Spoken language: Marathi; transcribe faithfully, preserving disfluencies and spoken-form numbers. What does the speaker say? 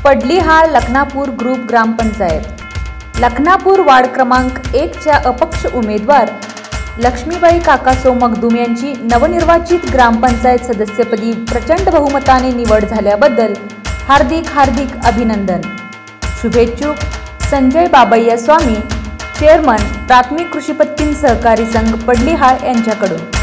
पडलीहाळ लखनापूर ग्रुप ग्रामपंचायत लखनापूर वार्ड क्रमांक एक च्या अपक्ष उमेदवार लक्ष्मीबाई काकासो मगदूम यांची नवनिर्वाचित ग्रामपंचायत सदस्यपदी प्रचंड बहुमताने निवड झाल्याबद्दल हार्दिक हार्दिक अभिनंदन। शुभेच्छुक संजय बाबैया स्वामी, चेअरमन प्राथमिक कृषी पत्तीन सहकारी संघ पडलीहाळ यांच्याकडून।